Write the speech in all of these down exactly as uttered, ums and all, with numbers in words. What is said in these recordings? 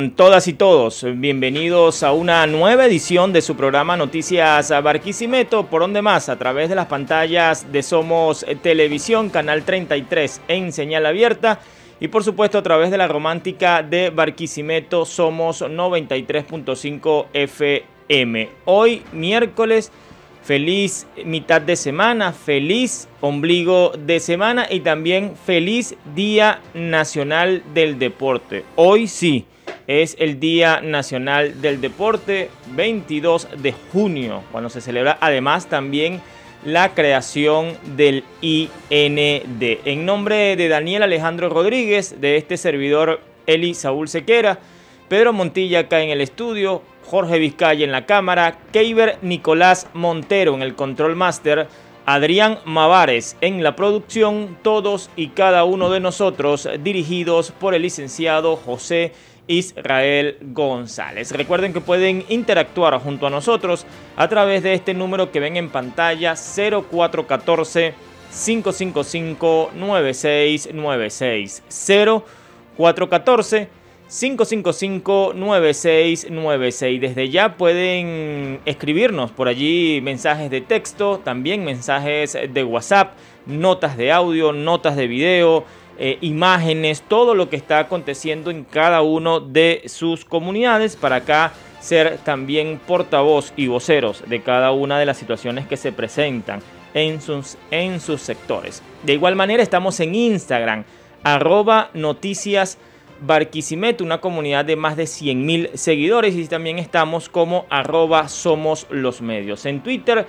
Todas y todos, bienvenidos a una nueva edición de su programa Noticias Barquisimeto, por donde más, a través de las pantallas de Somos Televisión, canal treinta y tres en señal abierta, y por supuesto a través de la romántica de Barquisimeto, Somos noventa y tres punto cinco F M. Hoy, miércoles, feliz mitad de semana, feliz ombligo de semana y también feliz Día Nacional del Deporte. Hoy sí, es el Día Nacional del Deporte, veintidós de junio, cuando se celebra además también la creación del I N D. En nombre de Daniel Alejandro Rodríguez, de este servidor Eli Saúl Sequera, Pedro Montilla acá en el estudio, Jorge Vizcaya en la cámara, Keiber Nicolás Montero en el Control Master, Adrián Mavares en la producción, todos y cada uno de nosotros dirigidos por el licenciado José Israel González. Recuerden que pueden interactuar junto a nosotros a través de este número que ven en pantalla, cero cuatro uno cuatro, cinco cinco cinco, nueve seis nueve seis, cero cuatro uno cuatro, cinco cinco cinco, nueve seis nueve seis. Desde ya pueden escribirnos por allí mensajes de texto, también mensajes de WhatsApp, notas de audio, notas de video, Eh, imágenes, todo lo que está aconteciendo en cada uno de sus comunidades, para acá ser también portavoz y voceros de cada una de las situaciones que se presentan en sus, en sus sectores. De igual manera estamos en Instagram, arroba noticias Barquisimeto, una comunidad de más de cien mil seguidores, y también estamos como arroba somos los medios. En Twitter,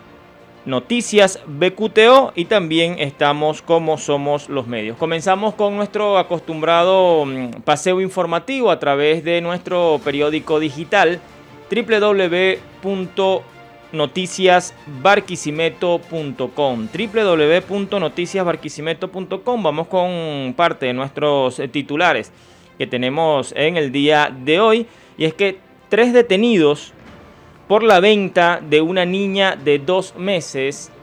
Noticias B Q T O, y también estamos como Somos los Medios. Comenzamos con nuestro acostumbrado paseo informativo a través de nuestro periódico digital doble u doble u doble u punto noticias barquisimeto punto com, doble u doble u doble u punto noticias barquisimeto punto com. Vamos con parte de nuestros titulares que tenemos en el día de hoy, y es que tres detenidos por la venta de una niña de dos meses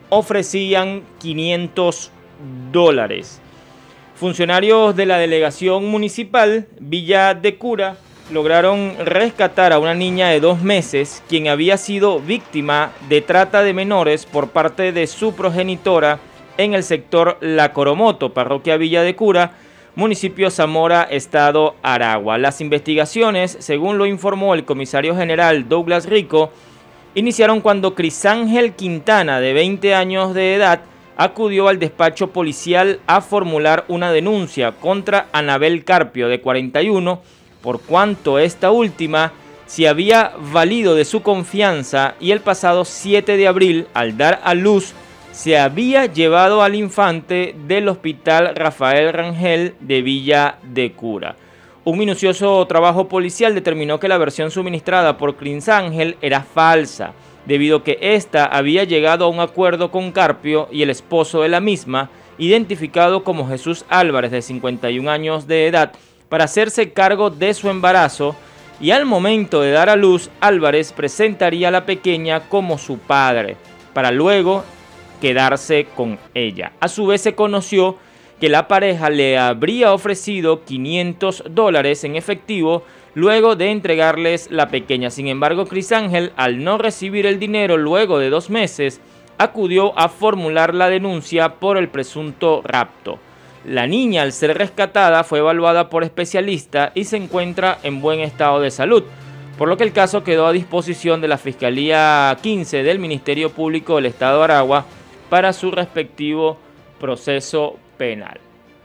ofrecían quinientos dólares. Funcionarios de la delegación municipal Villa de Cura lograron rescatar a una niña de dos meses, quien había sido víctima de trata de menores por parte de su progenitora en el sector La Coromoto, parroquia Villa de Cura, municipio Zamora, estado Aragua. Las investigaciones, según lo informó el comisario general Douglas Rico, iniciaron cuando Crisángel Quintana, de veinte años de edad, acudió al despacho policial a formular una denuncia contra Anabel Carpio, de cuarenta y uno, por cuanto esta última se había valido de su confianza y el pasado siete de abril, al dar a luz, se había llevado al infante del Hospital Rafael Rangel de Villa de Cura. Un minucioso trabajo policial determinó que la versión suministrada por Crisángel era falsa, debido a que ésta había llegado a un acuerdo con Carpio y el esposo de la misma, identificado como Jesús Álvarez, de cincuenta y un años de edad, para hacerse cargo de su embarazo, y al momento de dar a luz, Álvarez presentaría a la pequeña como su padre, para luego quedarse con ella. A su vez se conoció que la pareja le habría ofrecido quinientos dólares en efectivo luego de entregarles la pequeña. Sin embargo, Crisángel, al no recibir el dinero luego de dos meses, acudió a formular la denuncia por el presunto rapto. La niña, al ser rescatada, fue evaluada por especialistas y se encuentra en buen estado de salud, por lo que el caso quedó a disposición de la Fiscalía quince del Ministerio Público del Estado de Aragua para su respectivo proceso penal.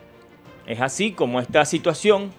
Es así como esta situación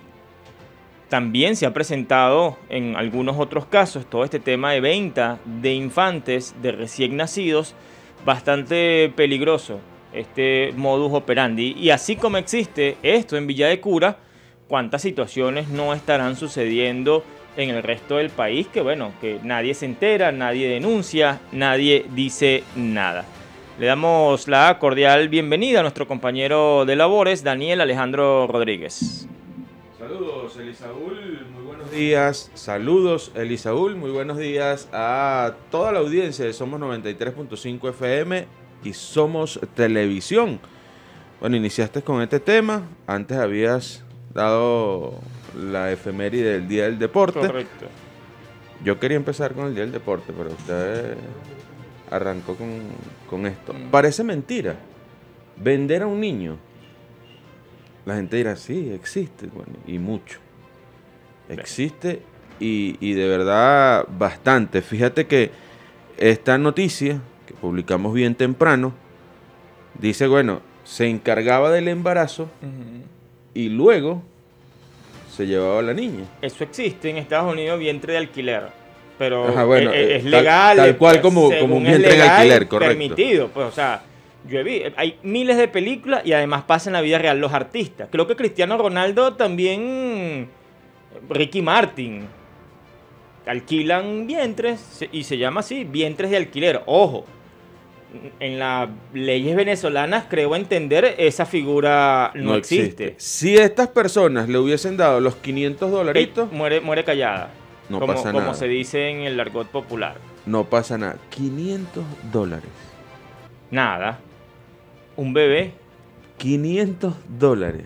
también se ha presentado en algunos otros casos, todo este tema de venta de infantes, de recién nacidos, bastante peligroso este modus operandi. Y así como existe esto en Villa de Cura, ¿cuántas situaciones no estarán sucediendo en el resto del país? Que bueno, que nadie se entera, nadie denuncia, nadie dice nada. Le damos la cordial bienvenida a nuestro compañero de labores, Daniel Alejandro Rodríguez. Saludos, Elisaúl, muy buenos días. Saludos, Elisaúl, muy buenos días a toda la audiencia de Somos noventa y tres punto cinco F M y Somos Televisión. Bueno, iniciaste con este tema, antes habías dado la efeméride del Día del Deporte. Correcto. Yo quería empezar con el Día del Deporte, pero usted arrancó con, con esto. Mm. Parece mentira. Vender a un niño. La gente dirá, sí, existe, bueno, y mucho. Existe y, y de verdad bastante. Fíjate que esta noticia, que publicamos bien temprano, dice, bueno, se encargaba del embarazo Uh-huh. y luego se llevaba a la niña. Eso existe en Estados Unidos, vientre de alquiler. Pero Ajá, bueno, es, eh, es tal- legal. tal cual como- según como un es vientre de legal, alquiler, correcto. Permitido, pues, o sea, yo he vi- hay miles de películas y además pasa en la vida real. Los artistas. Creo que Cristiano Ronaldo también, Ricky Martin, alquilan vientres se- y se llama así, vientres de alquiler. Ojo, en las leyes venezolanas creo entender esa figura no, existe. Si estas personas le hubiesen dado los quinientos Ey, dolaritos, muere, muere callada. no como, pasa como nada. se dice en el argot popular. No pasa nada. quinientos dólares. Nada. Un bebé. quinientos dólares.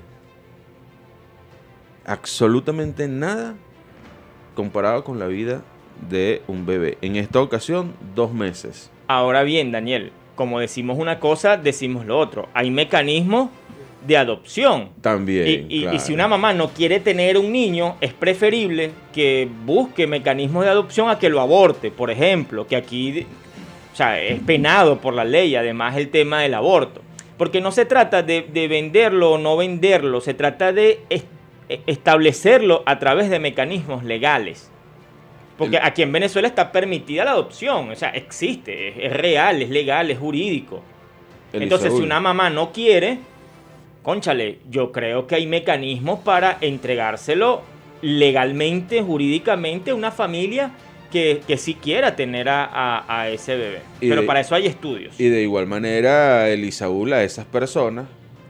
Absolutamente nada comparado con la vida de un bebé. En esta ocasión, dos meses. Ahora bien, Daniel, como decimos una cosa, decimos lo otro. Hay mecanismos de adopción. También. Y, y- claro. y si una mamá no quiere tener un niño, es preferible que busque mecanismos de adopción a que lo aborte, por ejemplo, que aquí, o sea, es penado por la ley, además el tema del aborto. Porque no se trata de, de venderlo o no venderlo, se trata de es- establecerlo a través de mecanismos legales. Porque El- aquí en Venezuela está permitida la adopción, o sea, existe, es, es real, es legal, es jurídico. Entonces, si Elisaúl, una mamá no quiere, cónchale, yo creo que hay mecanismos para entregárselo legalmente, jurídicamente a una familia que, que sí quiera tener a, a- a ese bebé. Y Pero de- para eso hay estudios. Y de igual manera, Elisaúl, a esas personas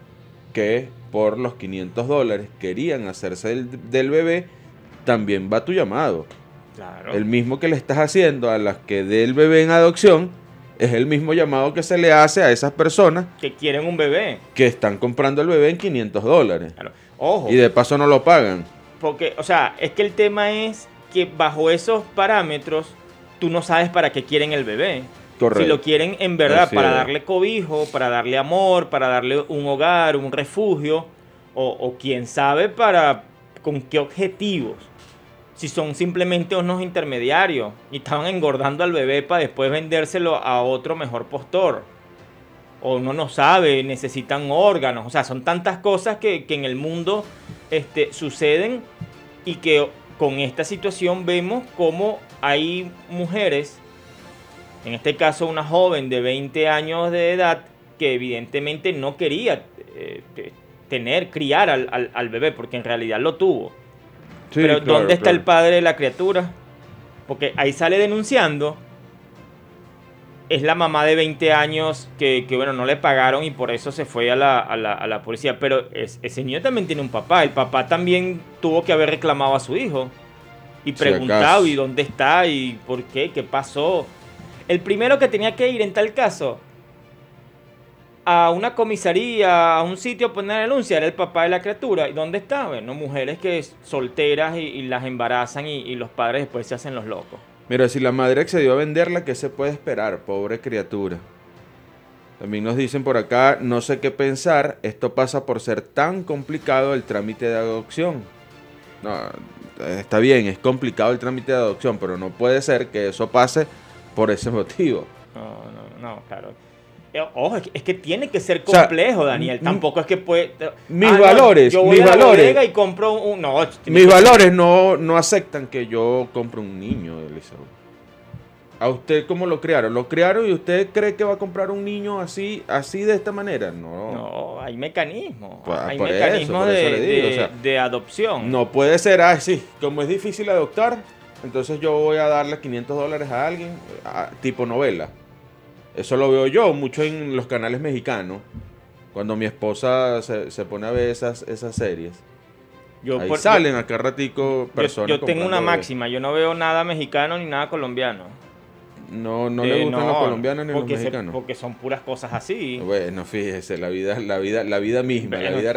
que por los quinientos dólares querían hacerse del, del bebé, también va tu llamado. Claro. El mismo que le estás haciendo a las que dé el bebé en adopción, es el mismo llamado que se le hace a esas personas Que quieren un bebé. que están comprando el bebé en quinientos dólares. Claro. Ojo, Y de paso no lo pagan. porque, o sea, es que el tema es que bajo esos parámetros tú no sabes para qué quieren el bebé. Correcto. Si lo quieren en verdad Así para es. darle cobijo, para darle amor, para darle un hogar, un refugio, o, o quién sabe para con qué objetivos. Si son simplemente unos intermediarios y estaban engordando al bebé para después vendérselo a otro mejor postor. O uno no sabe, necesitan órganos. O sea, son tantas cosas que, que en el mundo este, suceden y que con esta situación vemos cómo hay mujeres, en este caso una joven de veinte años de edad, que evidentemente no quería eh, te- tener, criar al, al- al bebé, porque en realidad lo tuvo. Sí, Pero claro, ¿dónde está claro. el padre de la criatura? Porque ahí sale denunciando. Es la mamá de veinte años que, que, bueno, no le pagaron y por eso se fue a la, a la, a la policía. Pero es- ese niño también tiene un papá. El papá también tuvo que haber reclamado a su hijo. Y Si preguntado, acaso. ¿y dónde está? ¿Y por qué? ¿Qué pasó? El primero que tenía que ir en tal caso a una comisaría, a un sitio a poner denuncia, era el papá de la criatura. ¿Y dónde está? Bueno, mujeres que es solteras y, y las embarazan y, y los padres después se hacen los locos. Mira, si la madre accedió a venderla, ¿qué se puede esperar? Pobre criatura. También nos dicen por acá, no sé qué pensar, esto pasa por ser tan complicado el trámite de adopción. No, está bien, es complicado el trámite de adopción, pero no puede ser que eso pase por ese motivo. No, no, no, claro. Eh, Ojo, es que, es que tiene que ser O sea, complejo, Daniel. m- Tampoco es que puede... mis Ah, no, valores, yo voy mis a la valores. bodega y compro un... No, tiene Mis que- valores no, no aceptan que yo compre un niño, Elizabeth. ¿A usted cómo lo criaron? ¿Lo criaron y usted cree que va a comprar un niño así, así de esta manera? No. No, hay mecanismos. Pues, hay por eso, mecanismos por eso de, le digo, de- o sea, de adopción. No puede ser así. Como es difícil adoptar, entonces yo voy a darle quinientos dólares a alguien, a- tipo novela. Eso lo veo yo mucho en los canales mexicanos. Cuando mi esposa se, se pone a ver esas, esas series. Yo, Ahí por- salen yo- acá ratico yo- personas. yo tengo una comprando bebés. máxima. Yo no veo nada mexicano ni nada colombiano. No, no Eh, le gustan no, los colombianos ni los porque se- mexicanos. porque son puras cosas así. Bueno, fíjese, la vida, la vida, la vida misma, la Bueno. vida real.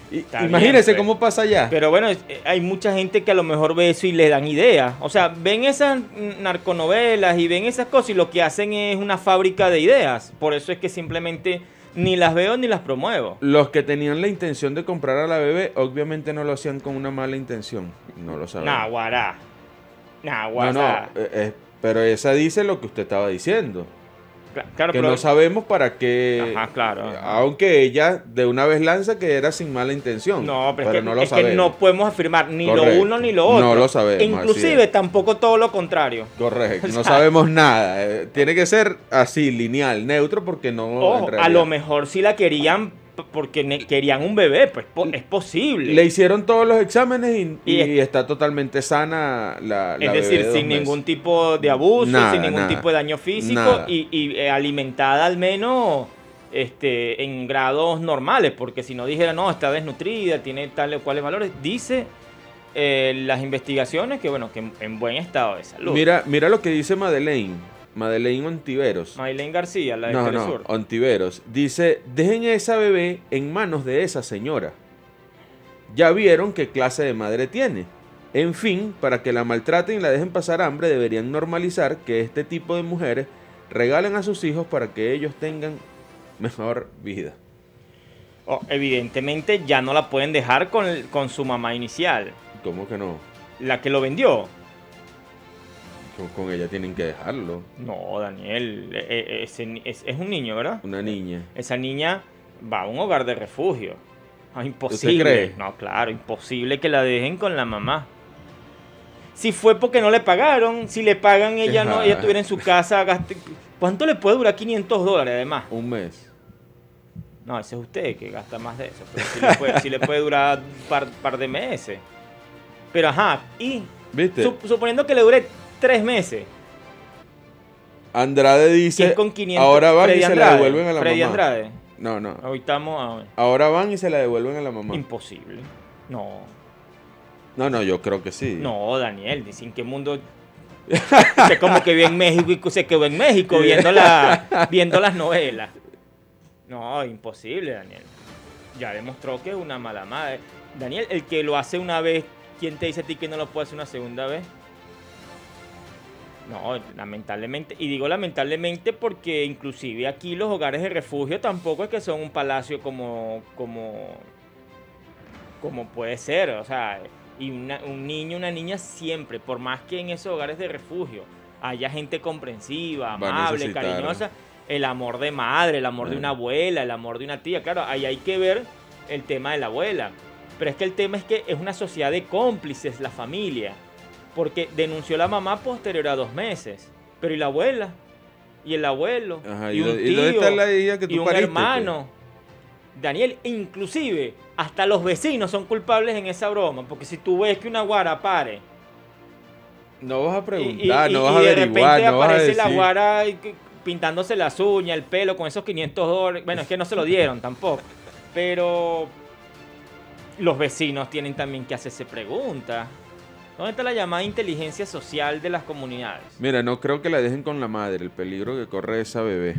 Y, Está imagínense bien, pues. cómo pasa allá. Pero bueno, es- eh, hay mucha gente que a lo mejor ve eso y le dan ideas. O sea, ven esas narconovelas y ven esas cosas y lo que hacen es una fábrica de ideas. Por eso es que simplemente ni las veo ni las promuevo. Los que tenían la intención de comprar a la bebé, obviamente no lo hacían con una mala intención. No lo sabemos. Nah, guará. Nah, no, guará. no, eh, eh, pero esa dice lo que usted estaba diciendo. Cla- Claro, Que pero no sabemos para qué. Ajá, claro. eh, Aunque ella de una vez lanza que era sin mala intención. No, pero, es, que, no lo es que sabemos. no podemos afirmar ni Correcto. lo uno ni lo otro. No lo sabemos, E así inclusive es. tampoco todo lo contrario. Correcto, O no sea, sabemos nada. eh, Tiene que ser así, lineal, neutro, porque no. Ojo, en a realidad- lo mejor si la querían p- porque ne- querían un bebé, pues po- es posible. Le hicieron todos los exámenes y, Y y está totalmente sana la, la Es bebé decir, de dos sin meses. ningún tipo de abuso, Nada, sin ningún nada, tipo de daño físico nada. y, y, eh, alimentada al menos este, en grados normales, porque si no dijera, no, está desnutrida, tiene tales o cuales valores, dice eh, las investigaciones que, bueno, que en, en buen estado de salud. Mira, mira lo que dice Madeleine. Madeleine Ontiveros. Maylene García, la de No, Telesur. no, Ontiveros. Dice, dejen a esa bebé en manos de esa señora. Ya vieron qué clase de madre tiene. En fin, para que la maltraten y la dejen pasar hambre, deberían normalizar que este tipo de mujeres regalen a sus hijos para que ellos tengan mejor vida. Oh, evidentemente ya no la pueden dejar con, el- con su mamá inicial, ¿Cómo que no? la que lo vendió. Con, con ella tienen que dejarlo. No, Daniel, eh, eh, ese ni- es, es un niño, ¿verdad? Una niña. Esa niña va a un hogar de refugio. Ah, imposible. cree? No, claro, imposible que la dejen con la mamá. Si fue porque no le pagaron, si le pagan ella no, Ajá. ella estuviera en su casa, gaste- ¿cuánto le puede durar quinientos dólares además? Un mes. No, ese es usted que gasta más de eso, pero sí le puede, sí le puede durar un par, par de meses. Pero ajá, y ¿Viste? sup- suponiendo que le dure tres meses, Andrade que dice, es con quinientos, ahora van Freddy y se Andrade, la devuelven a la Freddy mamá. Andrade, No, no. hoy estamos a... Ahora van y se la devuelven a la mamá. Imposible. No, No, no, yo creo que sí. no, Daniel, dice, ¿en qué mundo? Usted como que vive en México y se quedó en México viendo, la, viendo las novelas. No, imposible, Daniel. Ya demostró que es una mala madre. Daniel, el que lo hace una vez, ¿quién te dice a ti que no lo puede hacer una segunda vez? No, lamentablemente, y digo lamentablemente porque inclusive aquí los hogares de refugio tampoco es que son un palacio como, como, como puede ser, o sea, y una- un niño, una niña siempre, por más que en esos hogares de refugio haya gente comprensiva, Va a amable, necesitar. cariñosa, el amor de madre, el amor de Eh. una abuela, el amor de una tía, claro, ahí hay que ver el tema de la abuela, pero es que el tema es que es una sociedad de cómplices, la familia. Porque denunció la mamá posterior a dos meses. Pero ¿y la abuela? ¿Y el abuelo? Ajá, ¿Y ¿y un dó- y dónde tío? está la hija que tú ¿Y un pariste, hermano? Daniel, inclusive, hasta los vecinos son culpables en esa broma. Porque si tú ves que una guara pare No vas a y, preguntar, y- no y vas a de averiguar, repente no vas a aparece decir. la guara y que- pintándose las uñas, el pelo con esos quinientos dólares. Bueno, es que no se lo dieron tampoco. Pero los vecinos tienen también que hacerse preguntas. ¿Dónde está la llamada inteligencia social de las comunidades? Mira, no creo que la dejen con la madre, el peligro que corre esa bebé.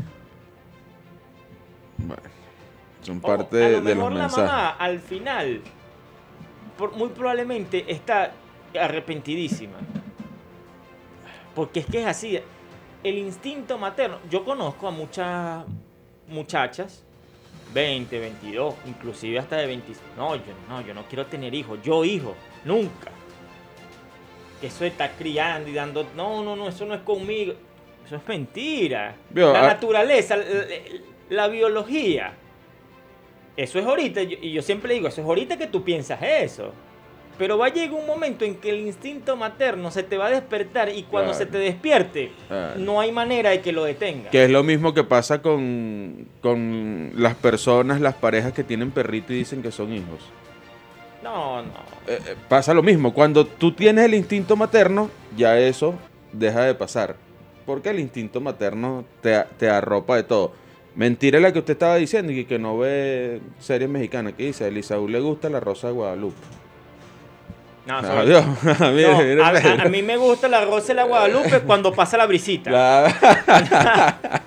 Bueno, son Ojo, parte a de, lo de los mejor la mensajes. mamá al final por- muy probablemente está arrepentidísima. Porque es que es así. El instinto materno. Yo conozco a muchas muchachas, veinte, veintidós, inclusive hasta de veinticinco. No, yo no, yo no quiero tener hijos. Yo hijo, nunca. Que eso de estar criando y dando. No, no, no, eso no es conmigo. Eso es mentira. Vio, la a- naturaleza, la, la biología. Eso es ahorita, y yo- y yo siempre digo, eso es ahorita que tú piensas eso. Pero va a llegar un momento en que el instinto materno se te va a despertar y cuando Claro. se te despierte, Claro. no hay manera de que lo detenga. Que es lo mismo que pasa con, con las personas, las parejas que tienen perrito y dicen que son hijos. No, no. Eh, eh, pasa lo mismo. Cuando tú tienes el instinto materno, ya eso deja de pasar. Porque el instinto materno te, te arropa de todo. Mentira es la que usted estaba diciendo y que no ve series mexicanas. ¿Qué dice? A Elisaú le gusta La Rosa de Guadalupe. No, Ah, sobre- Dios. Mire, no, mire, a, mire. a- a mí me gusta la rosa de la Guadalupe cuando pasa la brisita. La-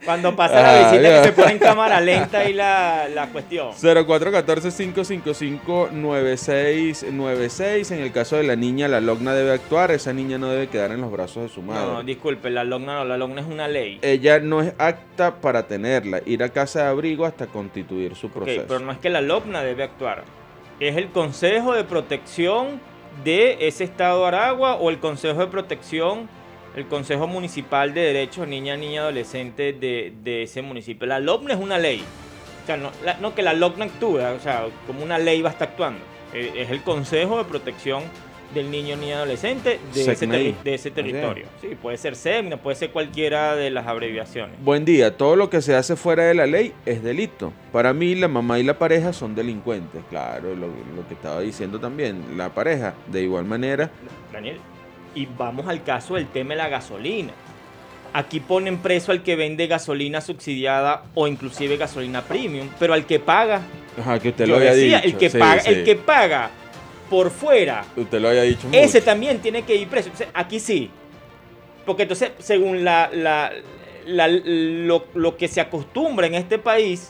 Cuando pasa la Ah, visita ya. que se pone en cámara lenta ahí la, la cuestión. cero cuatro uno cuatro, cinco cinco cinco, nueve seis nueve seis. En el caso de la niña, la LOCNA debe actuar. Esa niña no debe quedar en los brazos de su madre. No, disculpe, la LOCNA no, la LOCNA es una ley. Ella no es apta para tenerla. Ir a casa de abrigo hasta constituir su proceso. Ok, pero no es que la LOCNA debe actuar. Es el Consejo de Protección de ese estado de Aragua o el Consejo de Protección, el Consejo Municipal de Derechos Niña, Niña, Adolescente de, de ese municipio. La LOCNA es una ley. O sea, no, la, no que la LOCNA actúe, o sea, como una ley va a estar actuando. Eh, es el Consejo de Protección del Niño, Niña, Adolescente de ese, SECNEI. terri- de ese territorio. Sí, puede ser SECNA, puede ser cualquiera de las abreviaciones. Buen día. Todo lo que se hace fuera de la ley es delito. Para mí, la mamá y la pareja son delincuentes. Claro, lo, lo que estaba diciendo también. La pareja, de igual manera. Daniel, y vamos al caso del tema de la gasolina. Aquí ponen preso al que vende gasolina subsidiada o inclusive gasolina premium, pero al que paga, Ajá, que usted yo lo había decía, dicho. el que Sí, paga, sí. el que paga por fuera, Usted lo había dicho ese mucho. también tiene que ir preso. Entonces, aquí sí. Porque entonces, según la, la- la- lo, lo que se acostumbra en este país,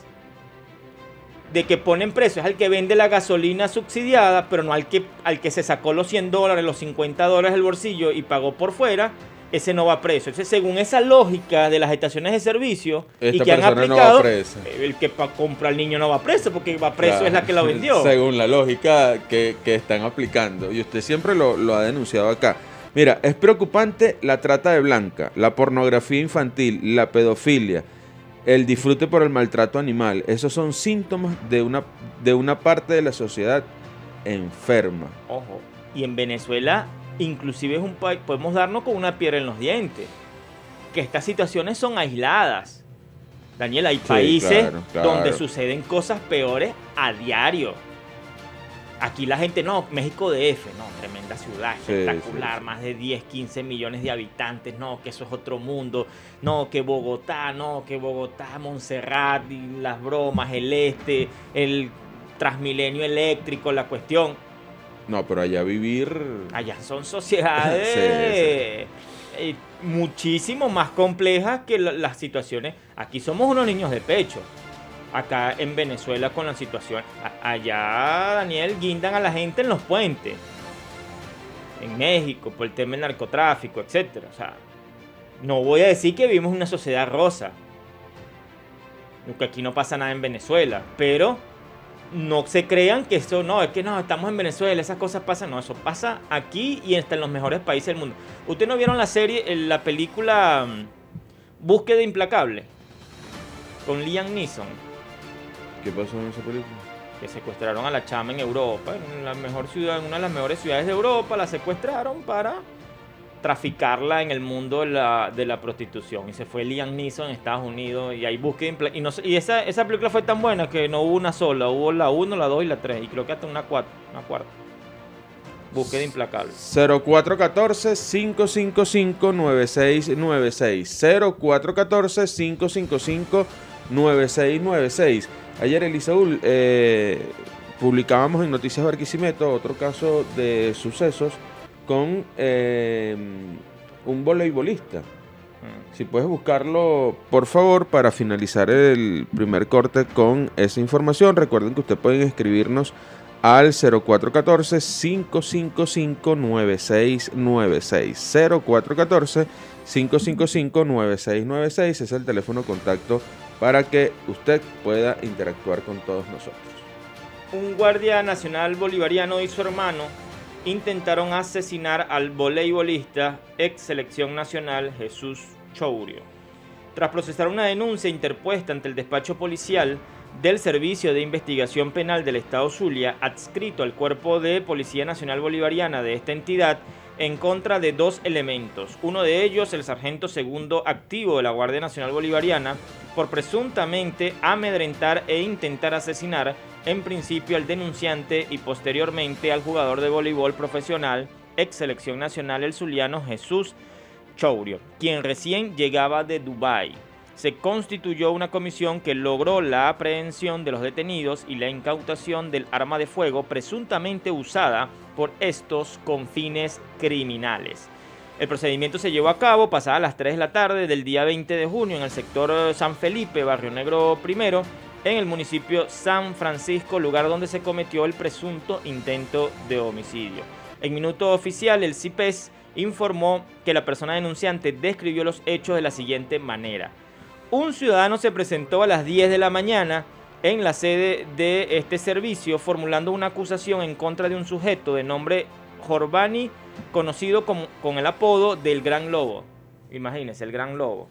de que ponen preso es al que vende la gasolina subsidiada, pero no al que, al que se sacó los cien dólares, los cincuenta dólares del bolsillo y pagó por fuera, ese no va preso. Entonces, según esa lógica de las estaciones de servicio y Esta que han persona no va aplicado, presa. el que pa- compra al niño no va preso, porque va preso Claro. es la que lo vendió. Según la lógica que, que están aplicando. Y usted siempre lo, lo ha denunciado acá. Mira, es preocupante la trata de blanca, la pornografía infantil, la pedofilia, el disfrute por el maltrato animal. Esos son síntomas de una, de una parte de la sociedad enferma. Ojo, y en Venezuela inclusive es un país, podemos darnos con una piedra en los dientes, que estas situaciones son aisladas. Daniel, hay Sí, países claro, claro. donde suceden cosas peores a diario. Aquí la gente, no, México D F, no, tremenda ciudad, Sí, espectacular, sí. más de diez, quince millones de habitantes, no, que eso es otro mundo, no, que Bogotá, no, que Bogotá, Montserrat, y las bromas, el este, el Transmilenio eléctrico, la cuestión. No, pero allá vivir... Allá son sociedades Sí, eh, muchísimo más complejas que la- las situaciones. Aquí somos unos niños de pecho. Acá en Venezuela con la situación. A- allá, Daniel, guindan a la gente en los puentes. En México, por el tema del narcotráfico, etcétera. O sea, no voy a decir que vivimos una sociedad rosa. Porque aquí no pasa nada en Venezuela. Pero no se crean que eso, no, es que no, estamos en Venezuela, esas cosas pasan. No, eso pasa aquí y hasta en los mejores países del mundo. ¿Ustedes no vieron la serie, eh, la película mm, Búsqueda Implacable? Con Liam Neeson, ¿Qué pasó en esa película? que secuestraron a la chama en Europa, en la mejor ciudad, en una de las mejores ciudades de Europa, la secuestraron para traficarla en el mundo de la, de la prostitución. Y se fue Liam Neeson en Estados Unidos y ahí búsqueda impla- y, no, sé- y esa, esa película fue tan buena que no hubo una sola, hubo la uno, la dos y la tres, y creo que hasta una cuatro, una cuarta. Búsqueda Implacable. cero cuatro uno cuatro, cinco cinco cinco, nueve seis nueve seis. cero cuatro uno cuatro, cinco cinco cinco, nueve seis nueve seis. Ayer, Elisaúl, eh, publicábamos en Noticias Barquisimeto otro caso de sucesos con eh, un voleibolista. Si puedes buscarlo, por favor, para finalizar el primer corte con esa información. Recuerden que ustedes pueden escribirnos al cero cuatro uno cuatro, cinco cinco cinco, nueve seis nueve seis. cero cuatro uno cuatro, cinco cinco cinco, nueve seis nueve seis es el teléfono de contacto para que usted pueda interactuar con todos nosotros. Un guardia nacional bolivariano y su hermano intentaron asesinar al voleibolista ex selección nacional Jesús Chourio. Tras procesar una denuncia interpuesta ante el despacho policial del Servicio de Investigación Penal del Estado Zulia, adscrito al Cuerpo de Policía Nacional Bolivariana de esta entidad, en contra de dos elementos. Uno de ellos, el sargento segundo activo de la Guardia Nacional Bolivariana, por presuntamente amedrentar e intentar asesinar en principio al denunciante y posteriormente al jugador de voleibol profesional, ex selección nacional el zuliano Jesús Chourio, quien recién llegaba de Dubái. Se constituyó una comisión que logró la aprehensión de los detenidos y la incautación del arma de fuego presuntamente usada por estos con fines criminales. El procedimiento se llevó a cabo pasadas las tres de la tarde del día veinte de junio en el sector San Felipe, Barrio Negro Primero, en el municipio San Francisco, lugar donde se cometió el presunto intento de homicidio. En minuto oficial, el C I P E S informó que la persona denunciante describió los hechos de la siguiente manera. Un ciudadano se presentó a las diez de la mañana en la sede de este servicio formulando una acusación en contra de un sujeto de nombre Jorbani, conocido con, con el apodo del Gran Lobo. Imagínense, el Gran Lobo.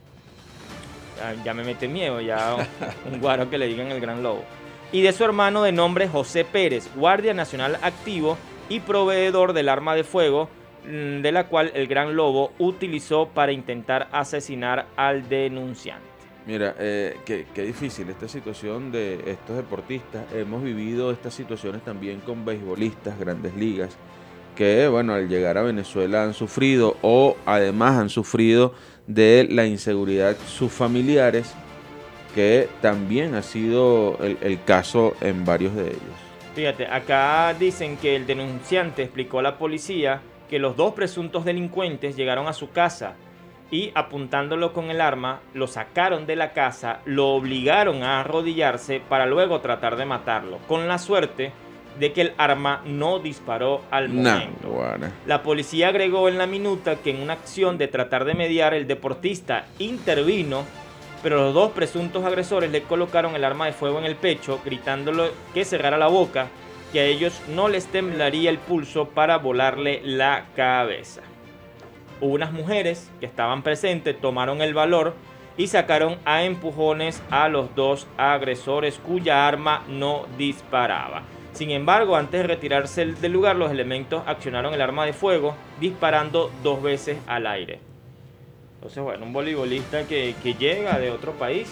Ya, ya me mete miedo, ya un, un guaro que le digan el Gran Lobo. Y de su hermano de nombre José Pérez, guardia nacional activo y proveedor del arma de fuego, de la cual el Gran Lobo utilizó para intentar asesinar al denunciante. Mira, eh, qué, qué difícil esta situación de estos deportistas. Hemos vivido estas situaciones también con beisbolistas, grandes ligas, que bueno, al llegar a Venezuela han sufrido o además han sufrido de la inseguridad sus familiares, que también ha sido el, el caso en varios de ellos. Fíjate, acá dicen que el denunciante explicó a la policía que los dos presuntos delincuentes llegaron a su casa y apuntándolo con el arma, lo sacaron de la casa, lo obligaron a arrodillarse para luego tratar de matarlo, con la suerte de que el arma no disparó al momento. No, bueno. La policía agregó en la minuta que en una acción de tratar de mediar, el deportista intervino, pero los dos presuntos agresores le colocaron el arma de fuego en el pecho, gritándole que cerrara la boca, que a ellos no les temblaría el pulso para volarle la cabeza. Unas mujeres que estaban presentes tomaron el valor y sacaron a empujones a los dos agresores cuya arma no disparaba. Sin embargo, antes de retirarse del lugar, los elementos accionaron el arma de fuego disparando dos veces al aire. Entonces, bueno, un voleibolista que, que llega de otro país.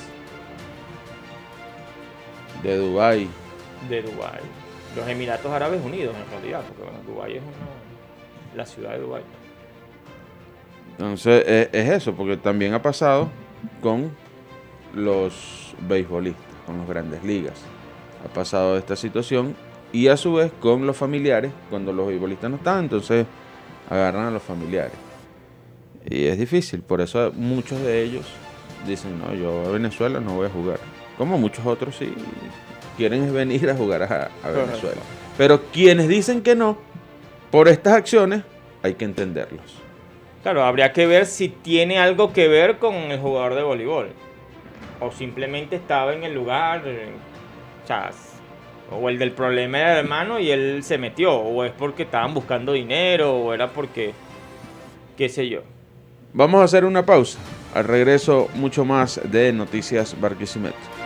De Dubái. De Dubái. Los Emiratos Árabes Unidos, en realidad, porque bueno, Dubái es una, la ciudad de Dubái. Entonces, es, es eso, porque también ha pasado con los beisbolistas, con las grandes ligas. Ha pasado esta situación y a su vez con los familiares, cuando los beisbolistas no están, entonces agarran a los familiares. Y es difícil, por eso muchos de ellos dicen, no, yo a Venezuela no voy a jugar. Como muchos otros sí quieren venir a jugar a, a Venezuela. Pero quienes dicen que no, por estas acciones, hay que entenderlos. Claro, habría que ver si tiene algo que ver con el jugador de voleibol. O simplemente estaba en el lugar, o sea, o el del problema era el hermano y él se metió. O es porque estaban buscando dinero, o era porque, qué sé yo. Vamos a hacer una pausa. Al regreso, mucho más de Noticias Barquisimeto.